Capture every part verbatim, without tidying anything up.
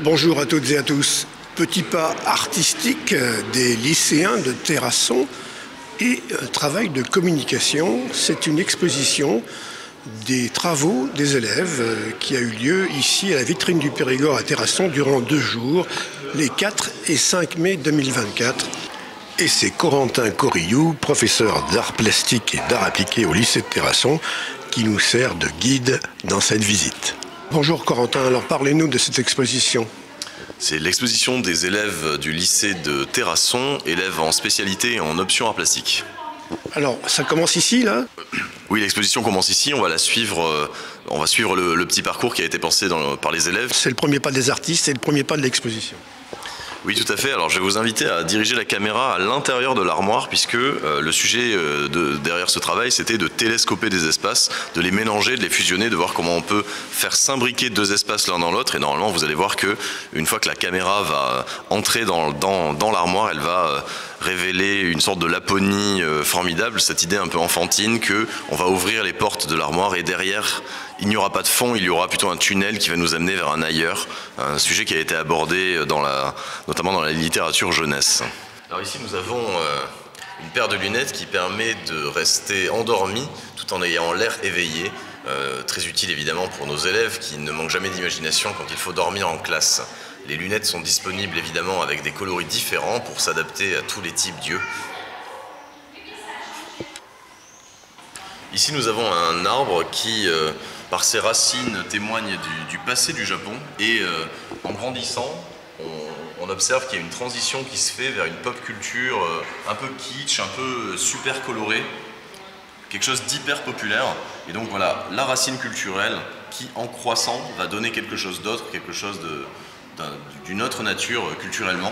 Bonjour à toutes et à tous. Petit pas artistique des lycéens de Terrasson et travail de communication. C'est une exposition des travaux des élèves qui a eu lieu ici à la vitrine du Périgord à Terrasson durant deux jours, les quatre et cinq mai deux mille vingt-quatre. Et c'est Corentin Corillou, professeur d'art plastique et d'art appliqué au lycée de Terrasson, qui nous sert de guide dans cette visite. Bonjour Corentin, alors parlez-nous de cette exposition. C'est l'exposition des élèves du lycée de Terrasson, élèves en spécialité et en option art plastique. Alors, ça commence ici, là? Oui, l'exposition commence ici, on va la suivre, euh, on va suivre le, le petit parcours qui a été pensé dans, par les élèves. C'est le premier pas des artistes, c'est le premier pas de l'exposition. Oui, tout à fait. Alors, je vais vous inviter à diriger la caméra à l'intérieur de l'armoire, puisque euh, le sujet euh, de, derrière ce travail, c'était de télescoper des espaces, de les mélanger, de les fusionner, de voir comment on peut faire s'imbriquer deux espaces l'un dans l'autre. Et normalement, vous allez voir que une fois que la caméra va entrer dans, dans, dans l'armoire, elle va euh, révéler une sorte de Laponie euh, formidable, cette idée un peu enfantine que on va ouvrir les portes de l'armoire et derrière, il n'y aura pas de fond, il y aura plutôt un tunnel qui va nous amener vers un ailleurs, un sujet qui a été abordé dans la, notamment dans la littérature jeunesse. Alors ici nous avons euh, une paire de lunettes qui permet de rester endormi tout en ayant l'air éveillé, euh, très utile évidemment pour nos élèves qui ne manquent jamais d'imagination quand il faut dormir en classe. Les lunettes sont disponibles évidemment avec des coloris différents pour s'adapter à tous les types d'yeux. Ici nous avons un arbre qui, euh, par ses racines, témoigne du, du passé du Japon et euh, en grandissant, on, on observe qu'il y a une transition qui se fait vers une pop culture euh, un peu kitsch, un peu super colorée, quelque chose d'hyper populaire. Et donc voilà, la racine culturelle qui, en croissant, va donner quelque chose d'autre, quelque chose d'une autre nature euh, culturellement.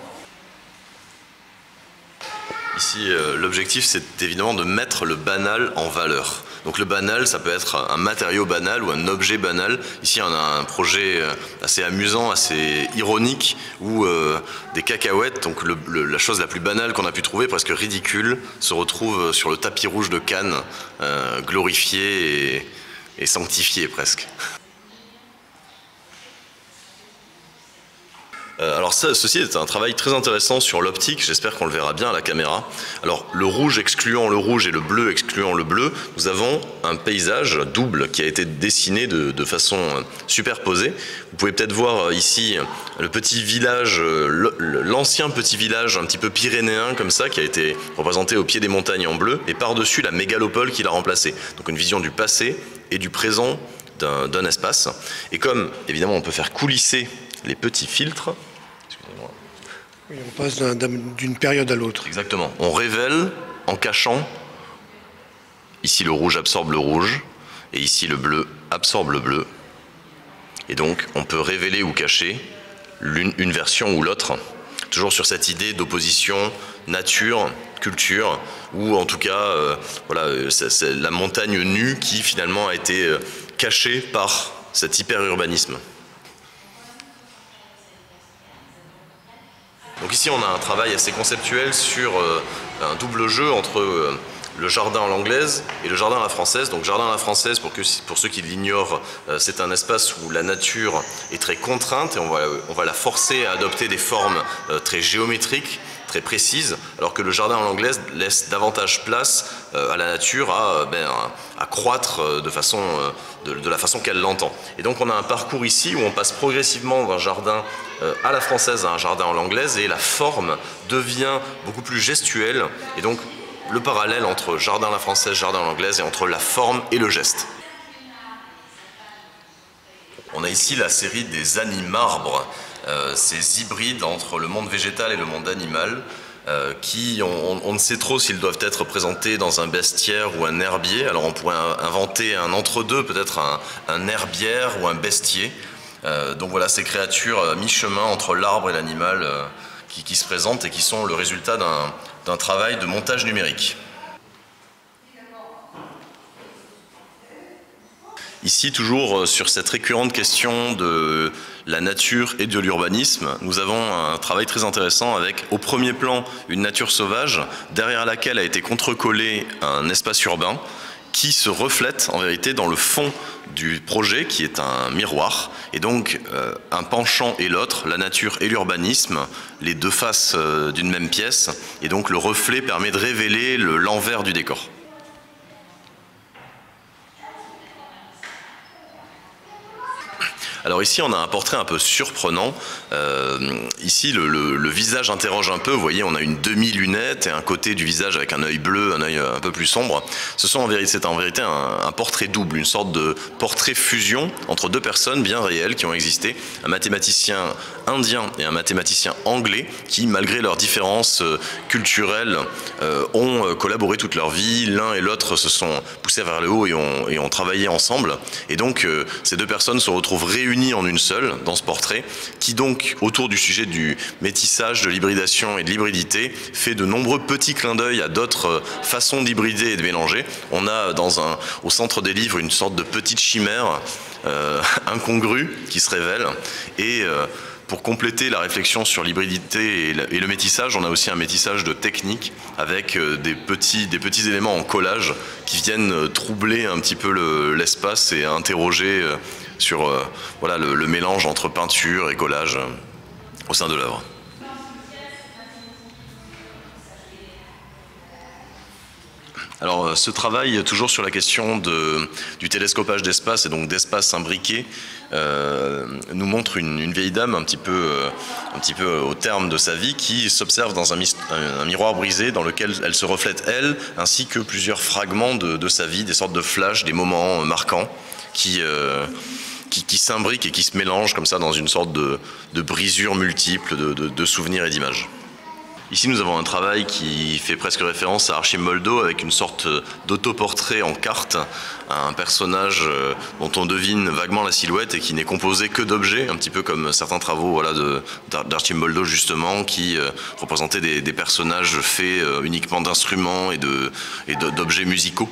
Ici, euh, l'objectif, c'est évidemment de mettre le banal en valeur. Donc le banal, ça peut être un matériau banal ou un objet banal. Ici, on a un projet assez amusant, assez ironique, où euh, des cacahuètes, donc le, le, la chose la plus banale qu'on a pu trouver, presque ridicule, se retrouve sur le tapis rouge de Cannes, euh, glorifié et, et sanctifié presque. Alors ça, ceci est un travail très intéressant sur l'optique, j'espère qu'on le verra bien à la caméra. Alors le rouge excluant le rouge et le bleu excluant le bleu, nous avons un paysage double qui a été dessiné de, de façon superposée. Vous pouvez peut-être voir ici le petit village, l'ancien petit village un petit peu pyrénéen comme ça, qui a été représenté au pied des montagnes en bleu, et par-dessus la mégalopole qui l'a remplacé. Donc une vision du passé et du présent d'un d'un espace. Et comme évidemment on peut faire coulisser les petits filtres. Oui, on passe d'une période à l'autre. Exactement. On révèle en cachant. Ici le rouge absorbe le rouge et ici le bleu absorbe le bleu. Et donc on peut révéler ou cacher l'une une version ou l'autre. Toujours sur cette idée d'opposition nature, culture, ou en tout cas euh, voilà, c'est la montagne nue qui finalement a été euh, cachée par cet hyper-urbanisme. Donc ici on a un travail assez conceptuel sur euh, un double jeu entre euh, le jardin à l'anglaise et le jardin à la française. Donc jardin à la française, pour, que, pour ceux qui l'ignorent, euh, c'est un espace où la nature est très contrainte et on va, on va la forcer à adopter des formes euh, très géométriques, très précises, alors que le jardin à l'anglaise laisse davantage place euh, à la nature à, ben, à, à croître euh, de, façon, euh, de, de la façon qu'elle l'entend. Et donc on a un parcours ici où on passe progressivement d'un jardin euh, à la française à un jardin à l'anglaise et la forme devient beaucoup plus gestuelle et donc le parallèle entre jardin à la française, jardin à l'anglaise et entre la forme et le geste. On a ici la série des animarbres, euh, ces hybrides entre le monde végétal et le monde animal, euh, qui, on, on, on ne sait trop s'ils doivent être présentés dans un bestiaire ou un herbier. Alors on pourrait inventer un entre-deux, peut-être un, un herbière ou un bestier. Euh, donc voilà, ces créatures euh, mi-chemin entre l'arbre et l'animal euh, qui, qui se présentent et qui sont le résultat d'un d'un travail de montage numérique. Ici, toujours sur cette récurrente question de la nature et de l'urbanisme, nous avons un travail très intéressant avec, au premier plan, une nature sauvage, derrière laquelle a été contrecollé un espace urbain, qui se reflètent en vérité dans le fond du projet qui est un miroir, et donc euh, un penchant et l'autre, la nature et l'urbanisme, les deux faces euh, d'une même pièce, et donc le reflet permet de révéler le, l'envers du décor. Alors ici on a un portrait un peu surprenant, euh, ici le, le, le visage interroge un peu, vous voyez on a une demi-lunette et un côté du visage avec un œil bleu, un œil un peu plus sombre. Ce sont en vérité, c'est en vérité un, un portrait double, une sorte de portrait fusion entre deux personnes bien réelles qui ont existé, un mathématicien indien et un mathématicien anglais qui malgré leurs différences culturelles euh, ont collaboré toute leur vie, l'un et l'autre se sont poussés vers le haut et ont, et ont travaillé ensemble, et donc euh, ces deux personnes se retrouvent réunies en une seule dans ce portrait qui donc autour du sujet du métissage, de l'hybridation et de l'hybridité fait de nombreux petits clins d'œil à d'autres façons d'hybrider et de mélanger. On a dans un, au centre des livres une sorte de petite chimère euh, incongrue qui se révèle, et euh, pour compléter la réflexion sur l'hybridité et le métissage, on a aussi un métissage de technique avec des petits, des petits éléments en collage qui viennent troubler un petit peu le, l'espace et interroger sur euh, voilà, le, le mélange entre peinture et collage euh, au sein de l'œuvre. Alors ce travail, toujours sur la question de, du télescopage d'espace et donc d'espace imbriqué, euh, nous montre une, une vieille dame un petit, peu, euh, un petit peu au terme de sa vie qui s'observe dans un, un, un miroir brisé dans lequel elle se reflète elle, ainsi que plusieurs fragments de, de sa vie, des sortes de flashs, des moments marquants qui... Euh, qui, qui s'imbriquent et qui se mélangent comme ça dans une sorte de, de brisure multiple de, de, de souvenirs et d'images. Ici nous avons un travail qui fait presque référence à Archimboldo avec une sorte d'autoportrait en carte, un personnage dont on devine vaguement la silhouette et qui n'est composé que d'objets, un petit peu comme certains travaux voilà, de, d'Archimboldo justement, qui euh, représentaient des, des personnages faits euh, uniquement d'instruments et, de, et de, d'objets musicaux.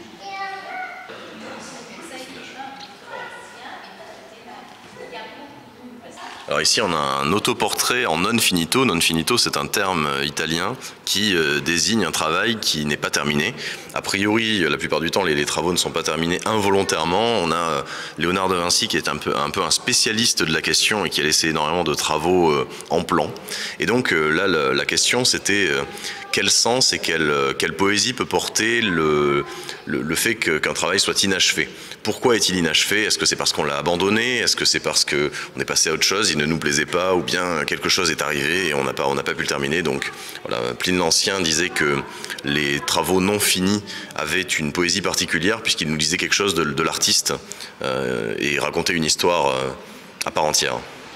Alors ici on a un autoportrait en non finito. Non finito c'est un terme italien qui euh, désigne un travail qui n'est pas terminé. A priori la plupart du temps les, les travaux ne sont pas terminés involontairement. On a euh, Léonard de Vinci qui est un peu, un peu un spécialiste de la question et qui a laissé énormément de travaux euh, en plan. Et donc euh, là la, la question c'était euh, quel sens et quelle, quelle poésie peut porter le, le, le fait que, qu'un travail soit inachevé. Pourquoi est-il inachevé? Est-ce que c'est parce qu'on l'a abandonné? Est-ce que c'est parce qu'on est passé à autre chose, il ne nous plaisait pas, ou bien quelque chose est arrivé et on n'a pas, on n'a pas pu le terminer? Donc voilà, Pline l'Ancien disait que les travaux non finis avaient une poésie particulière puisqu'il nous disait quelque chose de, de l'artiste euh, et racontait une histoire euh, à part entière.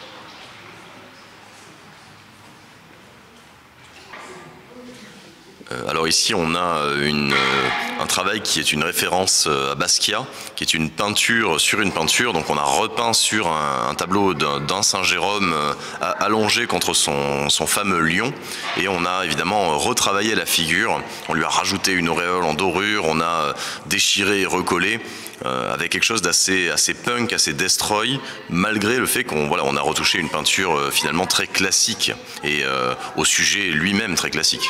Alors ici on a une, un travail qui est une référence à Basquiat, qui est une peinture sur une peinture, donc on a repeint sur un, un tableau d'un, d'un Saint Jérôme allongé contre son, son fameux lion, et on a évidemment retravaillé la figure, on lui a rajouté une auréole en dorure, on a déchiré et recollé, Euh, avec quelque chose d'assez assez punk, assez destroy, malgré le fait qu'on voilà, on a retouché une peinture euh, finalement très classique et euh, au sujet lui-même très classique.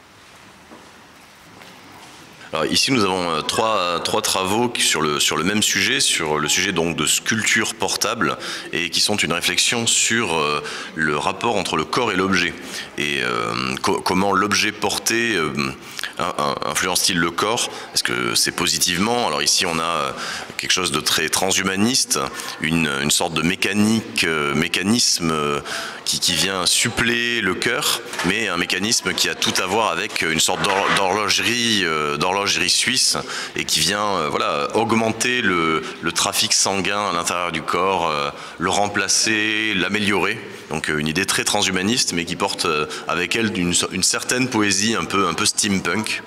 Alors ici nous avons euh, trois, trois travaux sur le, sur le même sujet, sur le sujet donc de sculpture portable, et qui sont une réflexion sur euh, le rapport entre le corps et l'objet, et euh, co comment l'objet porté euh, influence-t-il le corps? Est-ce que c'est positivement? Alors ici on a quelque chose de très transhumaniste, une, une sorte de mécanique, euh, mécanisme euh, qui, qui vient suppléer le cœur, mais un mécanisme qui a tout à voir avec une sorte d'horlogerie, euh, d'horlogerie suisse, et qui vient euh, voilà, augmenter le, le trafic sanguin à l'intérieur du corps, euh, le remplacer, l'améliorer. Donc une idée très transhumaniste, mais qui porte avec elle une, une certaine poésie un peu, un peu steampunk.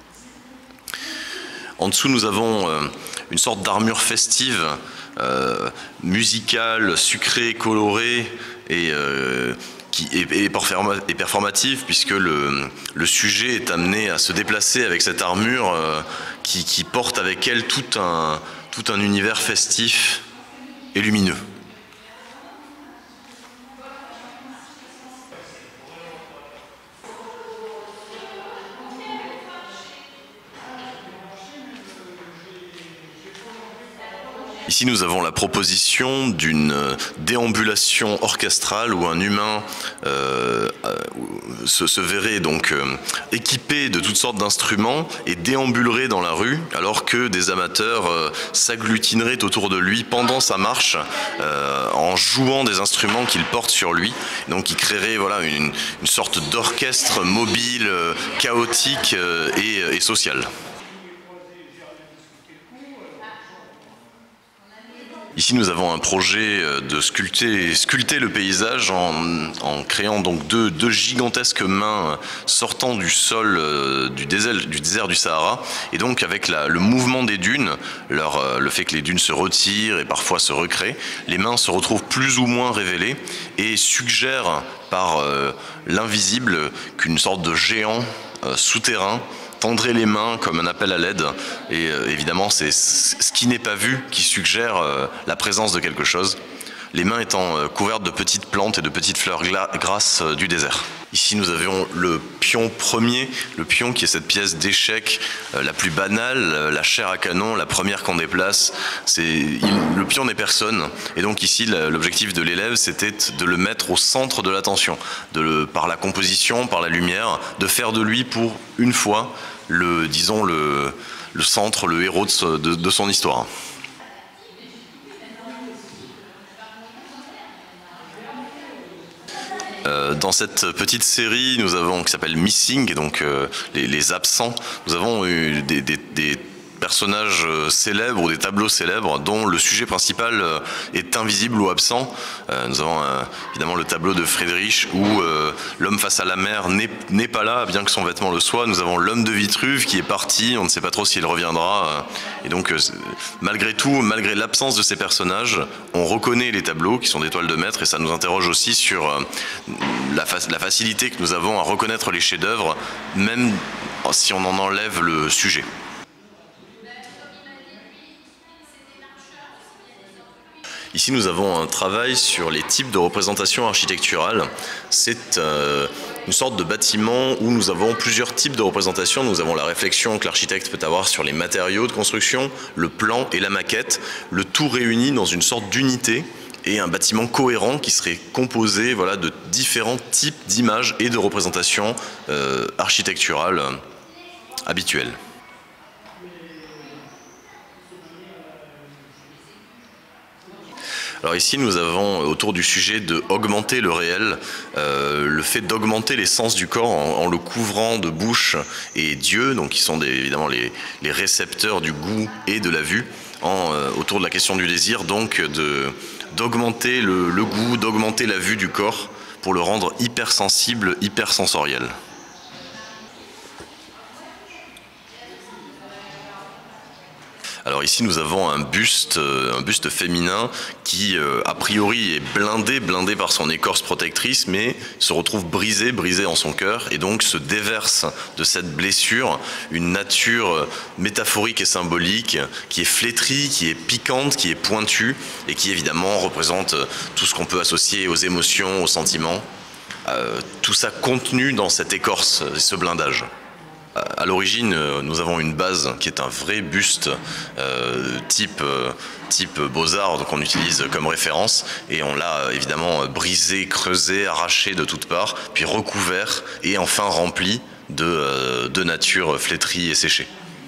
En dessous, nous avons une sorte d'armure festive, euh, musicale, sucrée, colorée, et euh, qui est, est performative, puisque le, le sujet est amené à se déplacer avec cette armure euh, qui, qui porte avec elle tout un, tout un univers festif et lumineux. Ici, nous avons la proposition d'une déambulation orchestrale où un humain euh, se, se verrait donc euh, équipé de toutes sortes d'instruments et déambulerait dans la rue, alors que des amateurs euh, s'agglutineraient autour de lui pendant sa marche euh, en jouant des instruments qu'il porte sur lui. Donc, il créerait voilà, une, une sorte d'orchestre mobile, euh, chaotique euh, et, et social. Ici, nous avons un projet de sculpter, sculpter le paysage en, en créant donc deux, deux gigantesques mains sortant du sol euh, du, désert, du désert du Sahara. Et donc, avec la, le mouvement des dunes, leur, euh, le fait que les dunes se retirent et parfois se recréent, les mains se retrouvent plus ou moins révélées et suggèrent par euh, l'invisible qu'une sorte de géant euh, souterrain tendrait les mains comme un appel à l'aide, et euh, évidemment c'est ce qui n'est pas vu qui suggère euh, la présence de quelque chose, les mains étant euh, couvertes de petites plantes et de petites fleurs grasses euh, du désert. Ici nous avions le pion premier, le pion qui est cette pièce d'échec euh, la plus banale, euh, la chair à canon, la première qu'on déplace. Il, le pion n'est personne, et donc ici l'objectif de l'élève c'était de le mettre au centre de l'attention, par la composition, par la lumière, de faire de lui pour une fois le, disons, le, le centre, le héros de, de, de son histoire. Euh, dans cette petite série, nous avons qui s'appelle Missing, et donc euh, les, les absents, nous avons eu des, des, des personnages célèbres ou des tableaux célèbres dont le sujet principal est invisible ou absent. Euh, nous avons euh, évidemment le tableau de Friedrich où euh, l'homme face à la mer n'est pas là, bien que son vêtement le soit. Nous avons l'homme de Vitruve qui est parti, on ne sait pas trop s'il reviendra. Et donc, euh, malgré tout, malgré l'absence de ces personnages, on reconnaît les tableaux qui sont des toiles de maître, et ça nous interroge aussi sur euh, la, fa la facilité que nous avons à reconnaître les chefs-d'œuvre, même si on en enlève le sujet. Ici, nous avons un travail sur les types de représentation architecturale. C'est euh, une sorte de bâtiment où nous avons plusieurs types de représentations. Nous avons la réflexion que l'architecte peut avoir sur les matériaux de construction, le plan et la maquette, le tout réuni dans une sorte d'unité et un bâtiment cohérent qui serait composé voilà, de différents types d'images et de représentations euh, architecturales euh, habituelles. Alors ici, nous avons autour du sujet de augmenter le réel, euh, le fait d'augmenter les sens du corps en, en le couvrant de bouche et d'yeux, donc qui sont des, évidemment les, les récepteurs du goût et de la vue, en, euh, autour de la question du désir, donc d'augmenter le, le goût, d'augmenter la vue du corps pour le rendre hypersensible, hypersensoriel. Alors ici nous avons un buste, un buste féminin qui euh, a priori est blindé, blindé par son écorce protectrice, mais se retrouve brisé, brisé en son cœur, et donc se déverse de cette blessure une nature métaphorique et symbolique qui est flétrie, qui est piquante, qui est pointue, et qui évidemment représente tout ce qu'on peut associer aux émotions, aux sentiments, euh, tout ça contenu dans cette écorce, ce blindage. À l'origine, nous avons une base qui est un vrai buste euh, type, type Beaux-Arts qu'on utilise comme référence, et on l'a évidemment brisé, creusé, arraché de toutes parts, puis recouvert et enfin rempli de, de nature flétrie et séchée.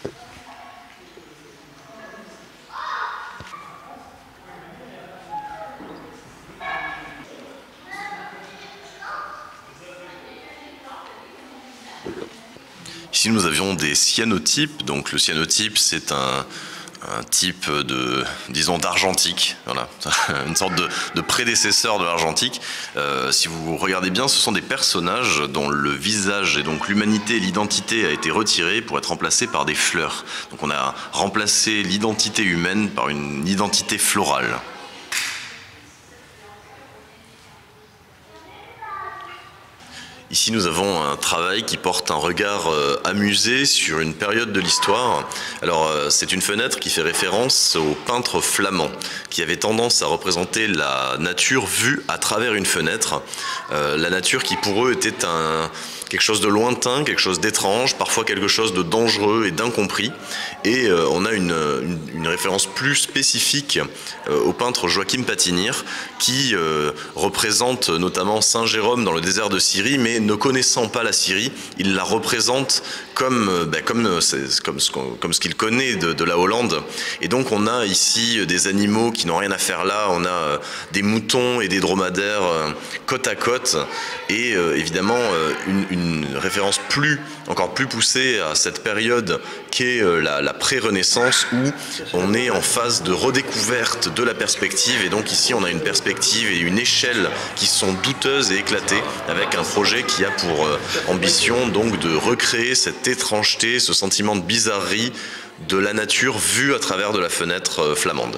Ici, nous avions des cyanotypes. Donc, le cyanotype, c'est un, un type de, disons, d'argentique. Voilà, une sorte de, de prédécesseur de l'argentique. Euh, si vous regardez bien, ce sont des personnages dont le visage et donc l'humanité et l'identité a été retirés pour être remplacés par des fleurs. Donc, on a remplacé l'identité humaine par une identité florale. Ici, nous avons un travail qui porte un regard euh, amusé sur une période de l'histoire. Alors, euh, c'est une fenêtre qui fait référence aux peintres flamands, qui avaient tendance à représenter la nature vue à travers une fenêtre. Euh, la nature qui, pour eux, était un, quelque chose de lointain, quelque chose d'étrange, parfois quelque chose de dangereux et d'incompris. Et euh, on a une, une, une référence plus spécifique euh, au peintre Joachim Patinir, qui euh, représente notamment Saint Jérôme dans le désert de Syrie, mais ne connaissant pas la Syrie, il la représente comme, ben, comme, comme ce, comme ce qu'il connaît de, de la Hollande. Et donc on a ici des animaux qui n'ont rien à faire là, on a des moutons et des dromadaires côte à côte, et euh, évidemment une, une référence plus, encore plus poussée à cette période qu'est la, la pré-Renaissance, où on est en phase de redécouverte de la perspective, et donc ici on a une perspective et une échelle qui sont douteuses et éclatées, avec un projet qui a pour euh, ambition donc de recréer cette étrangeté, ce sentiment de bizarrerie de la nature vue à travers de la fenêtre euh, flamande.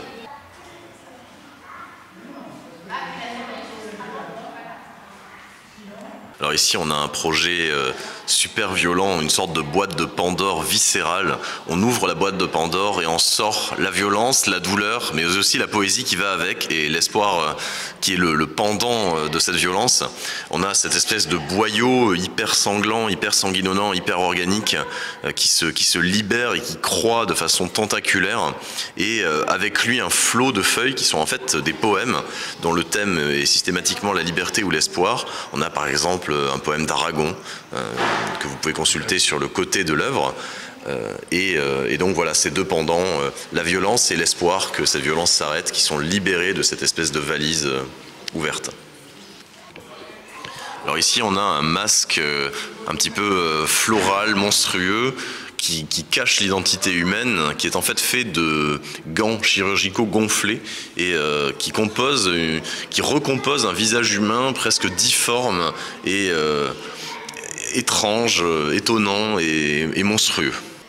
Alors ici on a un projet euh, super violent, une sorte de boîte de Pandore viscérale. On ouvre la boîte de Pandore et on sort la violence, la douleur, mais aussi la poésie qui va avec, et l'espoir euh, qui est le, le pendant euh, de cette violence. On a cette espèce de boyau hyper sanglant, hyper sanguinolent, hyper organique euh, qui, se, qui se libère et qui croît de façon tentaculaire, et euh, avec lui un flot de feuilles qui sont en fait des poèmes dont le thème est systématiquement la liberté ou l'espoir. On a par exemple un poème d'Aragon euh, que vous pouvez consulter sur le côté de l'œuvre, euh, et, euh, et donc voilà ces deux pendants, euh, la violence et l'espoir que cette violence s'arrête, qui sont libérés de cette espèce de valise euh, ouverte. Alors ici on a un masque euh, un petit peu euh, floral, monstrueux, Qui, qui cache l'identité humaine, qui est en fait fait de gants chirurgicaux gonflés, et euh, qui compose, euh, qui recompose un visage humain presque difforme et euh, étrange, étonnant et, et monstrueux.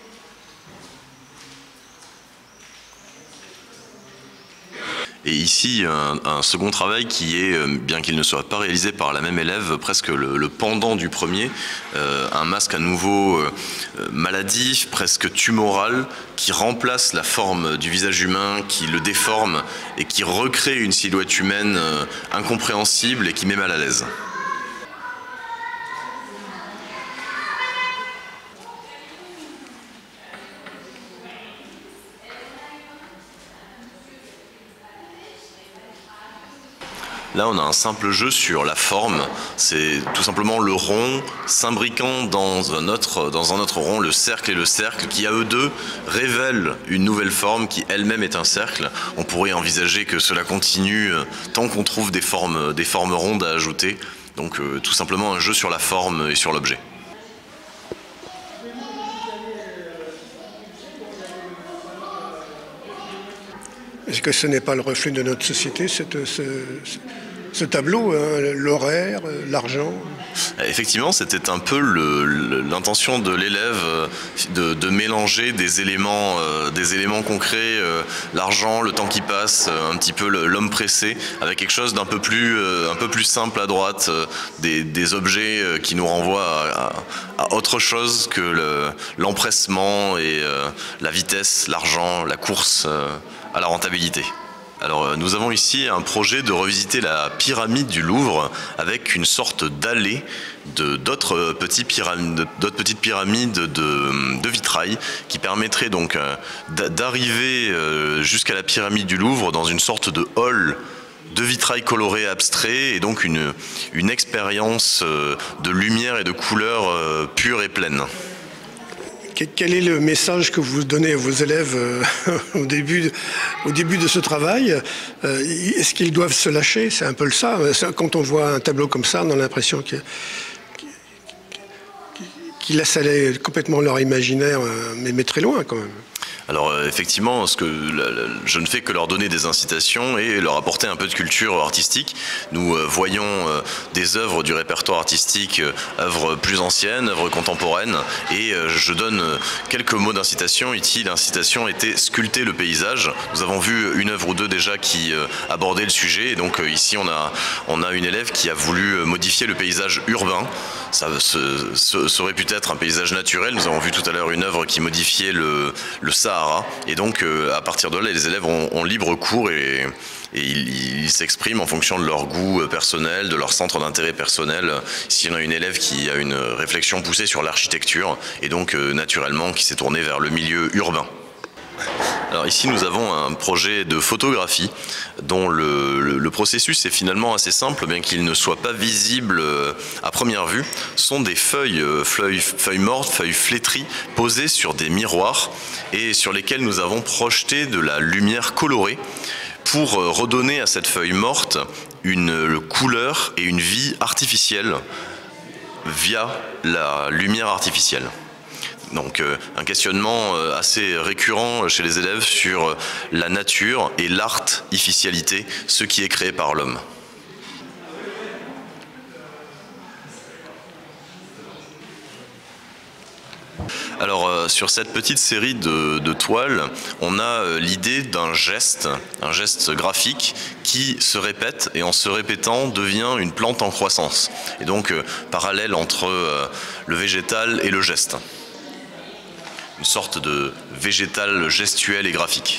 Et ici, un, un second travail qui est, bien qu'il ne soit pas réalisé par la même élève, presque le, le pendant du premier, euh, un masque à nouveau euh, maladif, presque tumoral, qui remplace la forme du visage humain, qui le déforme et qui recrée une silhouette humaine euh, incompréhensible et qui met mal à l'aise. Là, on a un simple jeu sur la forme. C'est tout simplement le rond s'imbriquant dans un autre, dans un autre rond, le cercle et le cercle, qui à eux deux révèlent une nouvelle forme qui elle-même est un cercle. On pourrait envisager que cela continue tant qu'on trouve des formes, des formes rondes à ajouter. Donc euh, tout simplement un jeu sur la forme et sur l'objet. Est-ce que ce n'est pas le reflet de notre société, cette, ce, ce tableau, hein, l'horaire, l'argent? Effectivement, c'était un peu l'intention de l'élève de, de mélanger des éléments, euh, des éléments concrets, euh, l'argent, le temps qui passe, euh, un petit peu l'homme pressé, avec quelque chose d'un peu plus, euh, un peu plus simple à droite, euh, des, des objets euh, qui nous renvoient à, à, à autre chose que l'empressement et euh, la vitesse, l'argent, la course euh, à la rentabilité. Alors nous avons ici un projet de revisiter la pyramide du Louvre avec une sorte d'allée de d'autres petites pyramides, d'autres petites pyramides de, de vitrail, qui permettrait donc d'arriver jusqu'à la pyramide du Louvre dans une sorte de hall de vitrail coloré abstrait, et donc une, une expérience de lumière et de couleurs pure et pleine. Quel est le message que vous donnez à vos élèves euh, au, début, au début de ce travail? euh, Est-ce qu'ils doivent se lâcher? C'est un peu ça. Quand on voit un tableau comme ça, on a l'impression qu'ils qu laissent aller complètement leur imaginaire, euh, mais, mais très loin quand même. Alors euh, effectivement, ce que, la, la, je ne fais que leur donner des incitations et leur apporter un peu de culture artistique. Nous euh, voyons euh, des œuvres du répertoire artistique, euh, œuvres plus anciennes, œuvres contemporaines, et euh, je donne euh, quelques mots d'incitation. Ici, l'incitation était sculpter le paysage. Nous avons vu une œuvre ou deux déjà qui euh, abordait le sujet, et donc euh, ici on a, on a une élève qui a voulu modifier le paysage urbain. Ça, ce, ce, ça aurait pu être un paysage naturel. Nous avons vu tout à l'heure une œuvre qui modifiait le, le Sahara, et donc euh, à partir de là les élèves ont, ont libre cours et, et ils ils s'expriment en fonction de leur goût personnel, de leur centre d'intérêt personnel. Ici on a une élève qui a une réflexion poussée sur l'architecture et donc euh, naturellement qui s'est tournée vers le milieu urbain. Alors ici nous avons un projet de photographie dont le, le, le processus est finalement assez simple, bien qu'il ne soit pas visible à première vue. Ce sont des feuilles, feuilles, feuilles mortes, feuilles flétries, posées sur des miroirs et sur lesquelles nous avons projeté de la lumière colorée pour redonner à cette feuille morte une couleur et une vie artificielle via la lumière artificielle. Donc euh, un questionnement euh, assez récurrent chez les élèves sur euh, la nature et l'artificialité, ce qui est créé par l'homme. Alors euh, sur cette petite série de, de toiles, on a euh, l'idée d'un geste, un geste graphique qui se répète et en se répétant devient une plante en croissance. Et donc euh, parallèle entre euh, le végétal et le geste. Une sorte de végétal gestuel et graphique.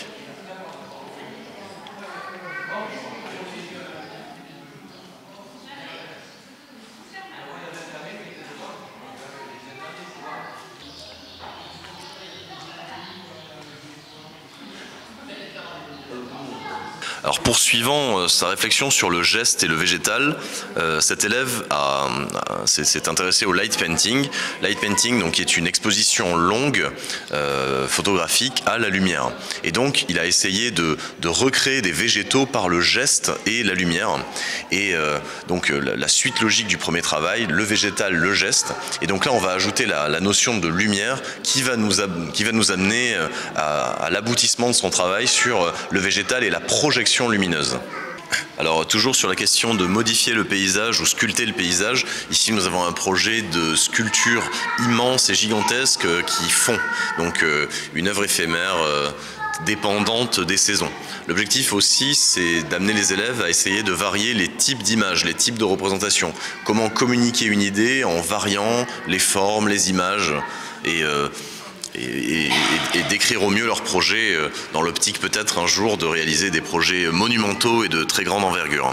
Alors poursuivant euh, sa réflexion sur le geste et le végétal, euh, cet élève s'est intéressé au light painting. Light painting donc, qui est une exposition longue euh, photographique à la lumière. Et donc il a essayé de, de recréer des végétaux par le geste et la lumière. Et euh, donc la, la suite logique du premier travail, le végétal, le geste. Et donc là on va ajouter la, la notion de lumière qui va nous, qui va nous amener à, à l'aboutissement de son travail sur le végétal et la projection lumineuse. Alors toujours sur la question de modifier le paysage ou sculpter le paysage, ici nous avons un projet de sculpture immense et gigantesque qui fond, donc euh, une œuvre éphémère euh, dépendante des saisons. L'objectif aussi c'est d'amener les élèves à essayer de varier les types d'images, les types de représentations. Comment communiquer une idée en variant les formes, les images et euh, Et, et, et décrire au mieux leurs projets dans l'optique peut-être un jour de réaliser des projets monumentaux et de très grande envergure.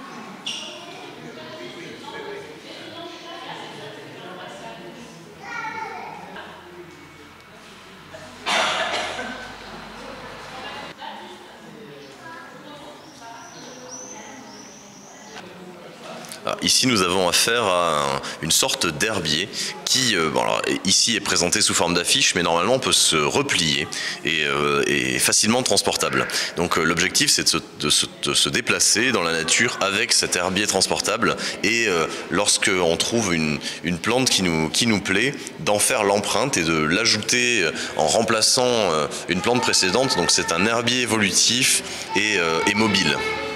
Alors, ici nous avons affaire à un, une sorte d'herbier qui euh, bon, alors, ici est présenté sous forme d'affiche mais normalement peut se replier et euh, est facilement transportable. Donc euh, l'objectif c'est de, de, de se déplacer dans la nature avec cet herbier transportable et euh, lorsque on trouve une, une plante qui nous, qui nous plaît, d'en faire l'empreinte et de l'ajouter en remplaçant euh, une plante précédente. Donc c'est un herbier évolutif et, euh, et mobile.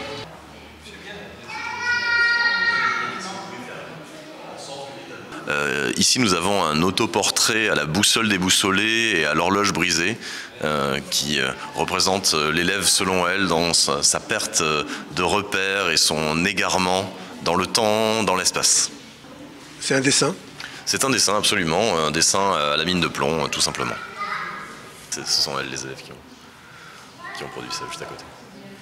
Euh, ici nous avons un autoportrait à la boussole déboussolée et à l'horloge brisée euh, qui euh, représente l'élève selon elle dans sa, sa perte de repères et son égarement dans le temps, dans l'espace. C'est un dessin? C'est un dessin absolument, un dessin à la mine de plomb tout simplement. Ce sont elles les élèves qui ont, qui ont produit ça juste à côté.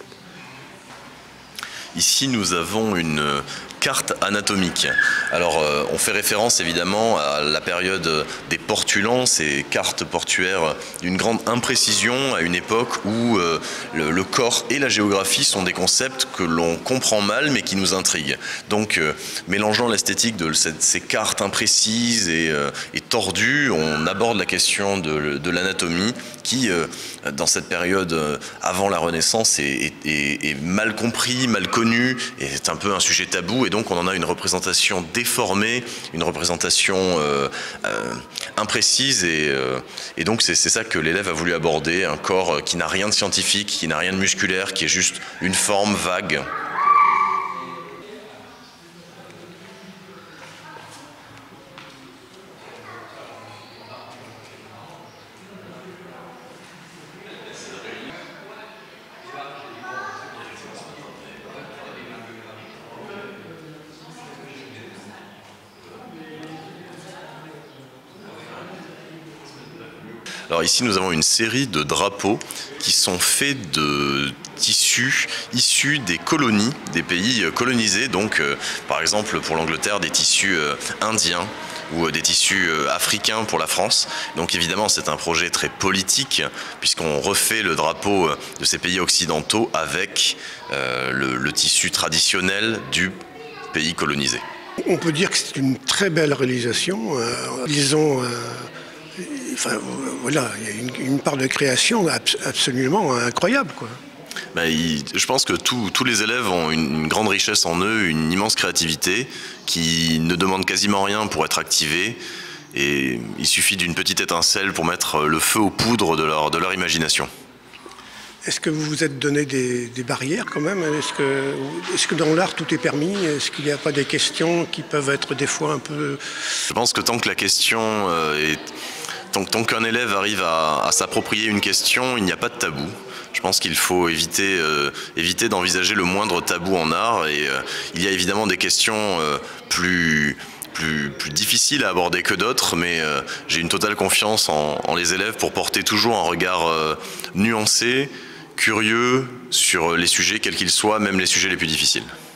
Ici nous avons une carte anatomique. Alors euh, on fait référence évidemment à la période des portulans, ces cartes portuaires d'une grande imprécision à une époque où euh, le, le corps et la géographie sont des concepts que l'on comprend mal mais qui nous intriguent. Donc euh, mélangeant l'esthétique de cette, ces cartes imprécises et, euh, et tordues, on aborde la question de, de l'anatomie qui euh, dans cette période euh, avant la Renaissance est, est, est, est mal compris, mal connu et c'est un peu un sujet tabou. Et donc on en a une représentation déformée, une représentation euh, euh, imprécise, et, euh, et donc c'est ça que l'élève a voulu aborder, un corps qui n'a rien de scientifique, qui n'a rien de musculaire, qui est juste une forme vague. Alors ici nous avons une série de drapeaux qui sont faits de tissus issus des colonies, des pays colonisés, donc euh, par exemple pour l'Angleterre des tissus euh, indiens ou euh, des tissus euh, africains pour la France. Donc évidemment c'est un projet très politique puisqu'on refait le drapeau de ces pays occidentaux avec euh, le, le tissu traditionnel du pays colonisé. On peut dire que c'est une très belle réalisation. Euh, ils ont... Euh Enfin, voilà, il y a une, une part de création absolument incroyable, quoi. Ben, il, je pense que tous, tous les élèves ont une, une grande richesse en eux, une immense créativité qui ne demande quasiment rien pour être activée. Et il suffit d'une petite étincelle pour mettre le feu aux poudres de leur, de leur imagination. Est-ce que vous vous êtes donné des, des barrières quand même? Est-ce que, est-ce que dans l'art tout est permis? Est-ce qu'il n'y a pas des questions qui peuvent être des fois un peu... Je pense que tant que la question est... Tant, tant qu'un élève arrive à, à s'approprier une question, il n'y a pas de tabou. Je pense qu'il faut éviter, euh, éviter d'envisager le moindre tabou en art. Et euh, il y a évidemment des questions euh, plus, plus, plus difficiles à aborder que d'autres, mais euh, j'ai une totale confiance en, en les élèves pour porter toujours un regard euh, nuancé, curieux sur les sujets quels qu'ils soient, même les sujets les plus difficiles.